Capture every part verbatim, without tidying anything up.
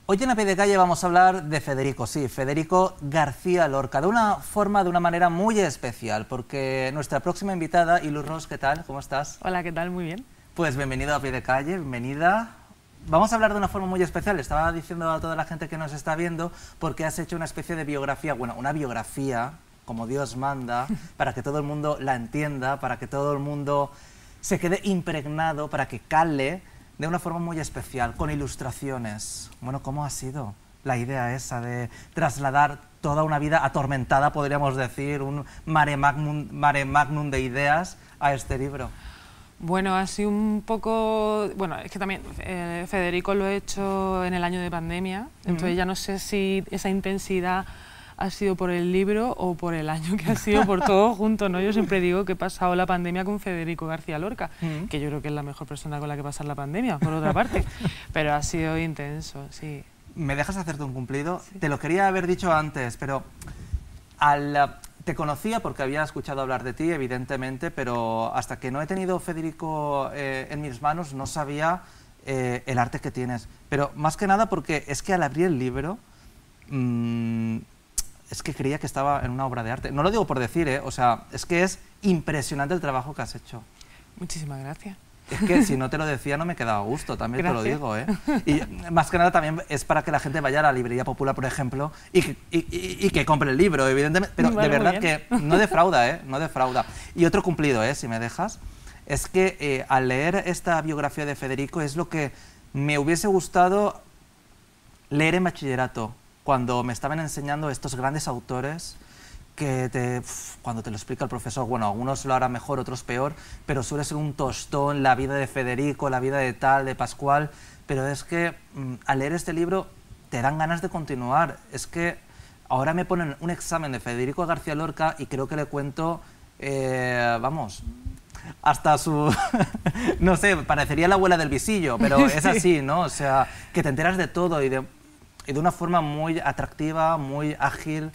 Hoy en A Pie de Calle vamos a hablar de Federico, sí, Federico García Lorca, de una forma, de una manera muy especial, porque nuestra próxima invitada, Ilu Ros, ¿qué tal? ¿Cómo estás? Hola, ¿qué tal? Muy bien. Pues bienvenido a Pie de Calle, bienvenida. Vamos a hablar de una forma muy especial, estaba diciendo a toda la gente que nos está viendo, porque has hecho una especie de biografía, bueno, una biografía, como Dios manda, para que todo el mundo la entienda, para que todo el mundo se quede impregnado, para que cale de una forma muy especial, con ilustraciones. Bueno, ¿cómo ha sido la idea esa de trasladar toda una vida atormentada, podríamos decir, un mare magnum, mare magnum de ideas a este libro? Bueno, ha sido un poco... Bueno, es que también eh, Federico lo he hecho en el año de pandemia, entonces uh-huh. ya no sé si esa intensidad ha sido por el libro o por el año que ha sido, por todo junto, ¿no? Yo siempre digo que he pasado la pandemia con Federico García Lorca, uh-huh. que yo creo que es la mejor persona con la que pasar la pandemia, por otra parte, pero ha sido intenso, sí. ¿Me dejas hacerte un cumplido? Sí. Te lo quería haber dicho antes, pero al... Te conocía porque había escuchado hablar de ti, evidentemente, pero hasta que no he tenido Federico eh, en mis manos no sabía eh, el arte que tienes. Pero más que nada porque es que al abrir el libro, mmm, es que creía que estaba en una obra de arte. No lo digo por decir, ¿eh? O sea, es que es impresionante el trabajo que has hecho. Muchísimas gracias. Es que si no te lo decía no me quedaba a gusto, también Gracias. Te lo digo, ¿eh? Y más que nada también es para que la gente vaya a la librería popular, por ejemplo, y que, y, y, y que compre el libro, evidentemente, pero vale, de verdad que no defrauda, ¿eh? No defrauda. Y otro cumplido, ¿eh? Si me dejas, es que eh, al leer esta biografía de Federico es lo que me hubiese gustado leer en bachillerato, cuando me estaban enseñando estos grandes autores que te, uf, cuando te lo explica el profesor, bueno, algunos lo harán mejor, otros peor, pero suele ser un tostón la vida de Federico, la vida de tal, de Pascual, pero es que mmm, al leer este libro te dan ganas de continuar. Es que ahora me ponen un examen de Federico García Lorca y creo que le cuento, eh, vamos, hasta su... no sé, parecería la abuela del visillo, pero es así, ¿no? O sea, que te enteras de todo y de, y de una forma muy atractiva, muy ágil.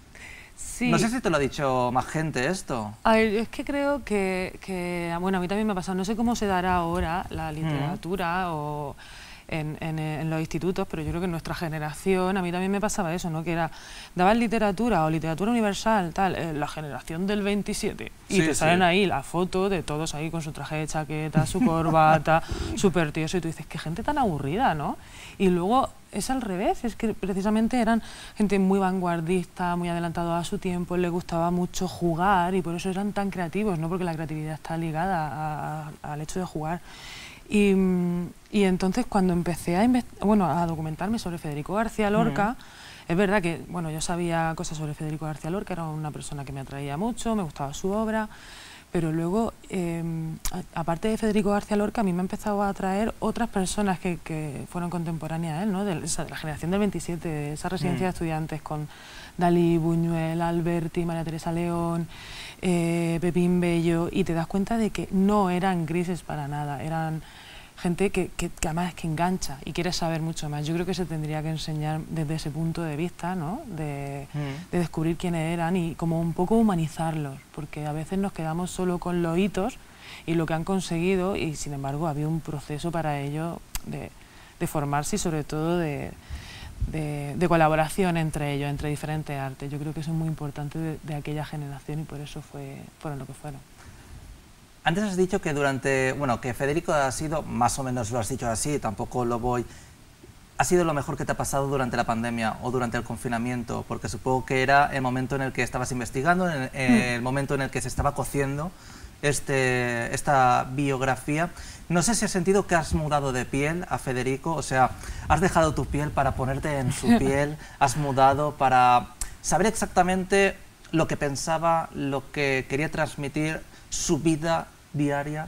Sí. No sé si te lo ha dicho más gente esto. A ver, es que creo que, que, bueno, a mí también me ha pasado, no sé cómo se dará ahora la literatura mm. o en, en, en los institutos, pero yo creo que en nuestra generación, a mí también me pasaba eso, ¿no? Que era, daban literatura o literatura universal, tal, eh, la generación del veintisiete, y sí, te salen sí. ahí la foto de todos ahí con su traje de chaqueta, su corbata, súper tieso, y tú dices, qué gente tan aburrida, ¿no? Y luego es al revés, es que precisamente eran gente muy vanguardista, muy adelantada a su tiempo, les gustaba mucho jugar y por eso eran tan creativos, ¿no? Porque la creatividad está ligada a, a, al hecho de jugar. Y, y entonces cuando empecé a, bueno, a documentarme sobre Federico García Lorca, mm. es verdad que bueno, yo sabía cosas sobre Federico García Lorca, era una persona que me atraía mucho, me gustaba su obra, pero luego, eh, a, aparte de Federico García Lorca, a mí me ha empezado a atraer otras personas que, que fueron contemporáneas a él, ¿no? De, esa, de la generación del veintisiete, de esa residencia mm. de estudiantes con Dalí, Buñuel, Alberti, María Teresa León, eh, Pepín Bello, y te das cuenta de que no eran grises para nada, eran gente que, que, que además es que engancha y quiere saber mucho más. Yo creo que se tendría que enseñar desde ese punto de vista, ¿no? De, mm. de descubrir quiénes eran y como un poco humanizarlos, porque a veces nos quedamos solo con los hitos y lo que han conseguido, y sin embargo había un proceso para ello de, de formarse y sobre todo de, de, de colaboración entre ellos, entre diferentes artes. Yo creo que eso es muy importante de, de aquella generación y por eso fue, fueron lo que fueron. Antes has dicho que durante, bueno, que Federico ha sido, más o menos lo has dicho así, tampoco lo voy, ha sido lo mejor que te ha pasado durante la pandemia o durante el confinamiento, porque supongo que era el momento en el que estabas investigando, en el, en el momento en el que se estaba cociendo este, esta biografía. No sé si has sentido que has mudado de piel a Federico, o sea, has dejado tu piel para ponerte en su piel, has mudado para saber exactamente lo que pensaba, lo que quería transmitir, su vida diaria.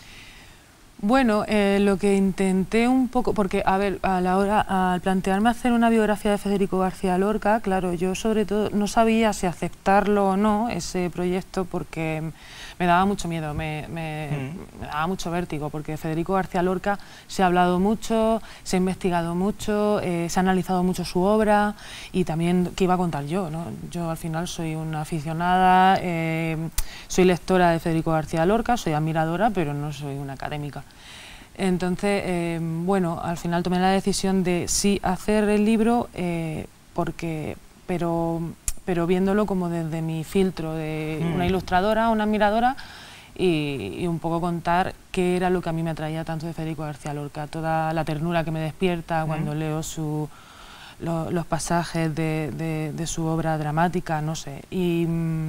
Bueno, eh, lo que intenté un poco, porque a ver, a la hora, al plantearme hacer una biografía de Federico García Lorca, claro, yo sobre todo no sabía si aceptarlo o no, ese proyecto, porque me daba mucho miedo, me, me, mm. me daba mucho vértigo, porque Federico García Lorca se ha hablado mucho, se ha investigado mucho, eh, se ha analizado mucho su obra y también qué iba a contar yo, ¿no? Yo al final soy una aficionada, eh, soy lectora de Federico García Lorca, soy admiradora, pero no soy una académica. Entonces, eh, bueno, al final tomé la decisión de sí hacer el libro, eh, porque, pero, pero viéndolo como desde mi filtro de mm. una ilustradora, una admiradora, y, y un poco contar qué era lo que a mí me atraía tanto de Federico García Lorca, toda la ternura que me despierta cuando mm. leo su, lo, los pasajes de, de, de su obra dramática, no sé. Y,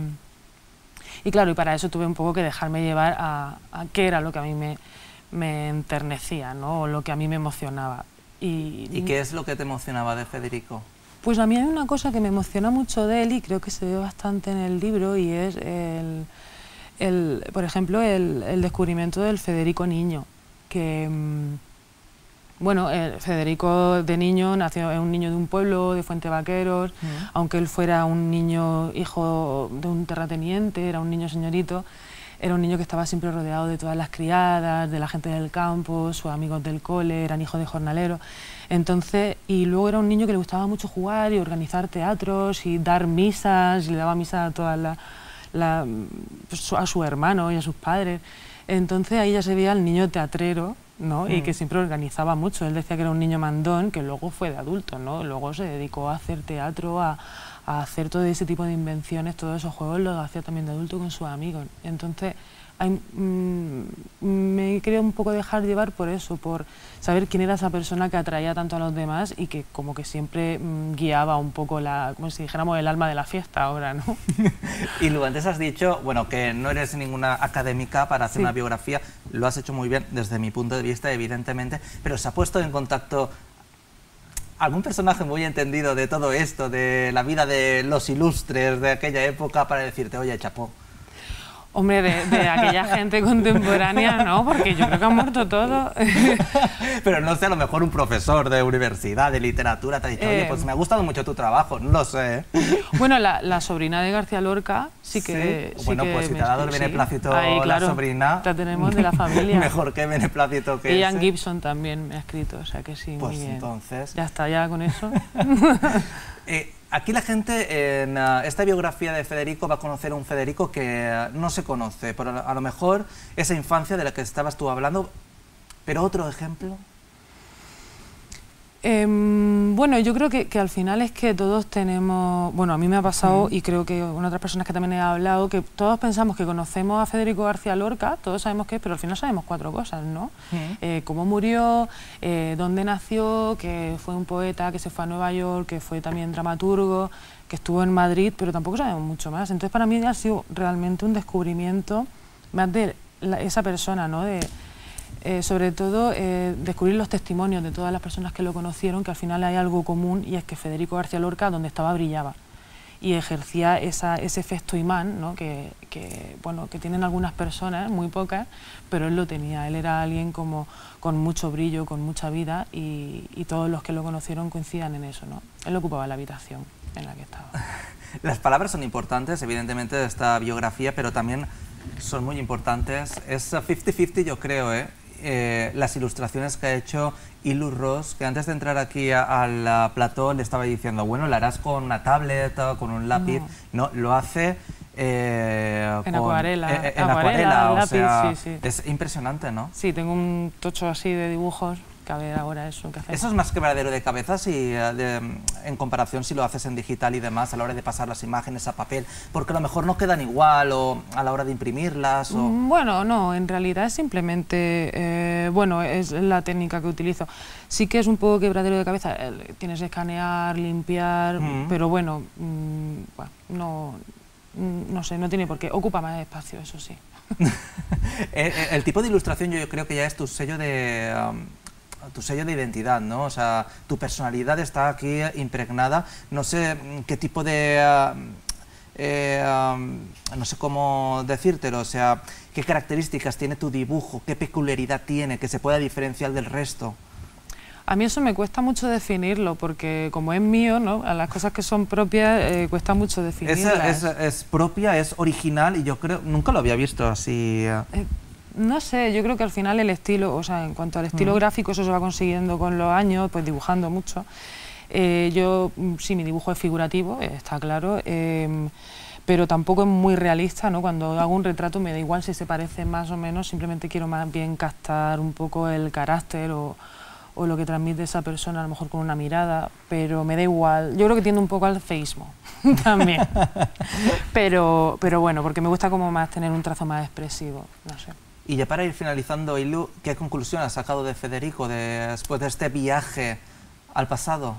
y claro, y para eso tuve un poco que dejarme llevar a, a qué era lo que a mí me, me enternecía, ¿no? O lo que a mí me emocionaba. Y, ¿Y qué es lo que te emocionaba de Federico? Pues a mí hay una cosa que me emociona mucho de él y creo que se ve bastante en el libro, y es el... El, por ejemplo, el, el descubrimiento del Federico niño, que, bueno, el Federico de niño nació, es un niño de un pueblo, de Fuente Vaqueros, mm. aunque él fuera un niño hijo de un terrateniente, era un niño señorito, era un niño que estaba siempre rodeado de todas las criadas, de la gente del campo, sus amigos del cole, eran hijos de jornaleros. Entonces, y luego era un niño que le gustaba mucho jugar y organizar teatros y dar misas, y le daba misa a todas las... La, pues, a su hermano y a sus padres. Entonces ahí ya se veía el niño teatrero, ¿no? Mm. Y que siempre organizaba mucho. Él decía que era un niño mandón, que luego fue de adulto, ¿no? Luego se dedicó a hacer teatro, a, a hacer todo ese tipo de invenciones, todos esos juegos los hacía también de adulto con sus amigos. Entonces hay, mmm, me quería un poco dejar llevar por eso, por saber quién era esa persona que atraía tanto a los demás y que como que siempre mmm, guiaba un poco, la, como si dijéramos, el alma de la fiesta ahora, ¿no? Y Lu, antes has dicho, bueno, que no eres ninguna académica para hacer sí. una biografía, lo has hecho muy bien desde mi punto de vista, evidentemente, pero ¿se ha puesto en contacto algún personaje muy entendido de todo esto, de la vida de los ilustres de aquella época, para decirte, oye, chapó? Hombre, de, de aquella gente contemporánea, no, porque yo creo que han muerto todos. Pero no sé, a lo mejor un profesor de universidad, de literatura, te ha dicho, oye, pues me ha gustado mucho tu trabajo, no lo sé. Bueno, la, la sobrina de García Lorca sí que... ¿Sí? Sí bueno, que pues si te ha dado el beneplácito ahí, claro, la sobrina... la tenemos de la familia. Mejor que beneplácito que Ian ese. Gibson también me ha escrito, o sea que sí, pues muy bien. entonces... Ya está, ya con eso. eh, Aquí la gente en uh, esta biografía de Federico va a conocer a un Federico que uh, no se conoce, pero a lo mejor esa infancia de la que estabas tú hablando, pero otro ejemplo. Eh, bueno, yo creo que, que al final es que todos tenemos, bueno, a mí me ha pasado mm. y creo que con otras personas que también he hablado, que todos pensamos que conocemos a Federico García Lorca, todos sabemos qué es, pero al final sabemos cuatro cosas, ¿no? Mm. Eh, cómo murió, eh, dónde nació, que fue un poeta, que se fue a Nueva York, que fue también dramaturgo, que estuvo en Madrid, pero tampoco sabemos mucho más. Entonces para mí ha sido realmente un descubrimiento más de la, esa persona, ¿no? De, Eh, sobre todo eh, descubrir los testimonios de todas las personas que lo conocieron, que al final hay algo común, y es que Federico García Lorca donde estaba brillaba y ejercía esa, ese efecto imán, ¿no? que, que, bueno, que tienen algunas personas, muy pocas, pero él lo tenía. Él era alguien como, con mucho brillo, con mucha vida, y, y todos los que lo conocieron coincidan en eso, ¿no? Él ocupaba la habitación en la que estaba. Las palabras son importantes, evidentemente, de esta biografía, pero también son muy importantes. Es cincuenta cincuenta, yo creo, ¿eh? Eh, las ilustraciones que ha hecho Ilu Ros, que antes de entrar aquí al plató le estaba diciendo, bueno, ¿la harás con una tablet, con un lápiz? No, no lo hace eh, en con, acuarela, eh, en acuarela, acuarela o lápiz, sea, sí, sí. Es impresionante, ¿no? Sí, tengo un tocho así de dibujos, que a ver ahora eso que hacer. Eso es más quebradero de cabeza si, de, en comparación si lo haces en digital y demás, a la hora de pasar las imágenes a papel, porque a lo mejor no quedan igual o a la hora de imprimirlas. O... Bueno, no, en realidad es simplemente, eh, bueno, es la técnica que utilizo. Sí que es un poco quebradero de cabeza, tienes que escanear, limpiar, mm. pero bueno, mmm, bueno, no, no sé, no tiene por qué, ocupa más espacio, eso sí. el, el tipo de ilustración yo creo que ya es tu sello de... Um, tu sello de identidad, ¿no? O sea, tu personalidad está aquí impregnada. No sé qué tipo de... Uh, eh, um, no sé cómo decírtelo, o sea, qué características tiene tu dibujo, qué peculiaridad tiene, que se pueda diferenciar del resto. A mí eso me cuesta mucho definirlo, porque como es mío, ¿no? A las cosas que son propias eh, cuesta mucho definirlas. Es, es, es propia, es original, y yo creo, nunca lo había visto así... Uh... Eh, No sé, yo creo que al final el estilo, o sea, en cuanto al estilo mm. gráfico, eso se va consiguiendo con los años, pues dibujando mucho. Eh, yo, sí, mi dibujo es figurativo, está claro, eh, pero tampoco es muy realista, ¿no? Cuando hago un retrato me da igual si se parece más o menos, simplemente quiero más bien captar un poco el carácter o, o lo que transmite esa persona, a lo mejor con una mirada, pero me da igual. Yo creo que tiendo un poco al feísmo también, pero, pero bueno, porque me gusta como más tener un trazo más expresivo, no sé. Y ya para ir finalizando, Ilu, ¿qué conclusión has sacado de Federico de, después de este viaje al pasado?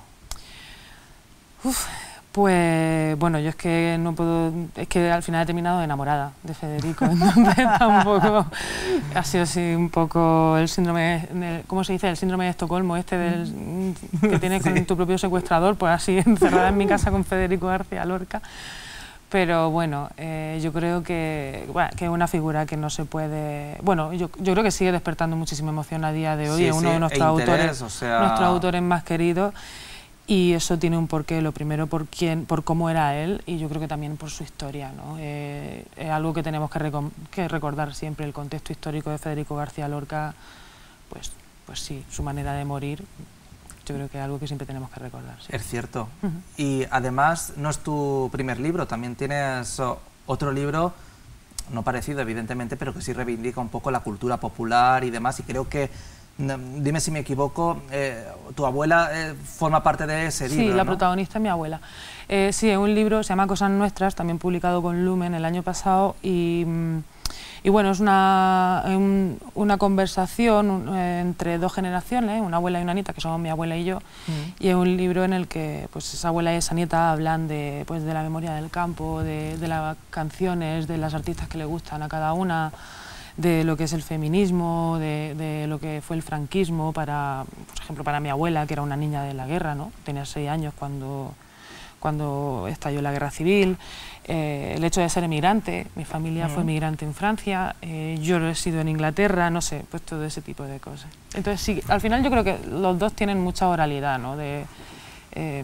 Uf, pues bueno, yo es que no puedo, es que al final he terminado enamorada de Federico, entonces tampoco ha sido así un poco el síndrome, de, ¿cómo se dice? El síndrome de Estocolmo, este del, que tienes con tu propio secuestrador, pues así encerrada en mi casa con Federico García Lorca. Pero bueno, eh, yo creo que, bueno, que es una figura que no se puede... Bueno, yo, yo creo que sigue despertando muchísima emoción a día de hoy, sí, es uno sí, de nuestros, e interés, autores, o sea... nuestros autores más queridos, y eso tiene un porqué, lo primero por quién, por cómo era él, y yo creo que también por su historia, ¿no? Eh, es algo que tenemos que, que recordar siempre, el contexto histórico de Federico García Lorca, pues, pues sí, su manera de morir. Yo creo que es algo que siempre tenemos que recordar. Sí. Es cierto. Uh-huh. Y además, no es tu primer libro, también tienes otro libro, no parecido evidentemente, pero que sí reivindica un poco la cultura popular y demás, y creo que, dime si me equivoco, eh, tu abuela eh, forma parte de ese libro, Sí, la ¿no? protagonista es mi abuela. Eh, sí, es un libro, se llama Cosas Nuestras, también publicado con Lumen el año pasado, y... Y bueno, es una, un, una conversación un, eh, entre dos generaciones, una abuela y una nieta, que somos mi abuela y yo, mm. y es un libro en el que pues, esa abuela y esa nieta hablan de, pues, de la memoria del campo, de, de las canciones, de las artistas que le gustan a cada una, de lo que es el feminismo, de, de lo que fue el franquismo, para, por ejemplo, para mi abuela, que era una niña de la guerra, ¿no? Tenía seis años cuando... cuando estalló la guerra civil, eh, el hecho de ser emigrante, mi familia mm. fue emigrante en Francia, eh, yo he sido en Inglaterra, no sé, pues todo ese tipo de cosas. Entonces sí, al final yo creo que los dos tienen mucha oralidad, ¿no? De, eh,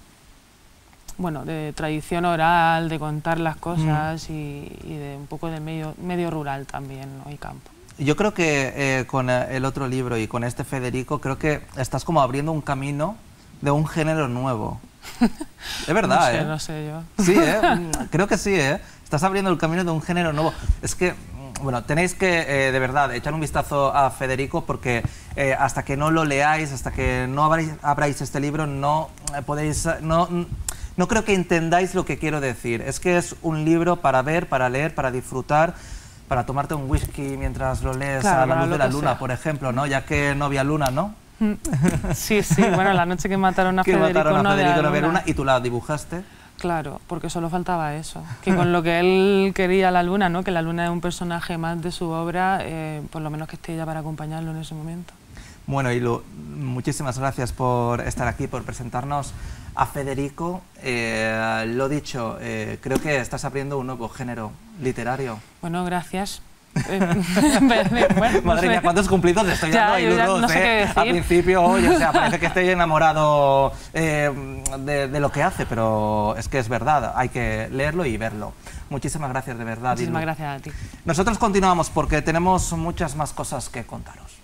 bueno, de tradición oral, de contar las cosas mm. y, y de un poco del medio, medio rural también, ¿no? Y campo. Yo creo que eh, con el otro libro y con este Federico, creo que estás como abriendo un camino de un género nuevo. Es verdad, no sé, ¿eh? No sé yo. Sí, ¿eh? Creo que sí, ¿eh? Estás abriendo el camino de un género nuevo. Es que, bueno, tenéis que, eh, de verdad, echar un vistazo a Federico porque eh, hasta que no lo leáis, hasta que no abráis, abráis este libro, no eh, podéis... No, no creo que entendáis lo que quiero decir. Es que es un libro para ver, para leer, para disfrutar, para tomarte un whisky mientras lo lees claro, a la luz de la luna, sea. por ejemplo, ¿no? Ya que no había luna, ¿no? Sí, sí, bueno, la noche que mataron a que Federico, mataron a Federico no había luna y tú la dibujaste. Claro, porque solo faltaba eso, que con lo que él quería la luna, ¿no? Que la luna es un personaje más de su obra, eh, por lo menos que esté ella para acompañarlo en ese momento. Bueno, Ilu, muchísimas gracias por estar aquí, por presentarnos a Federico. Eh, lo dicho, eh, creo que estás abriendo un nuevo género literario. Bueno, gracias. bueno, Madre mía, cuántos cumplidos le estoy dando a Ilu Ros, no sé eh, al principio, oye, o sea, parece que estoy enamorado eh, de, de lo que hace, pero es que es verdad, hay que leerlo y verlo. Muchísimas gracias, de verdad. Muchísimas Ilu. gracias a ti. Nosotros continuamos porque tenemos muchas más cosas que contaros.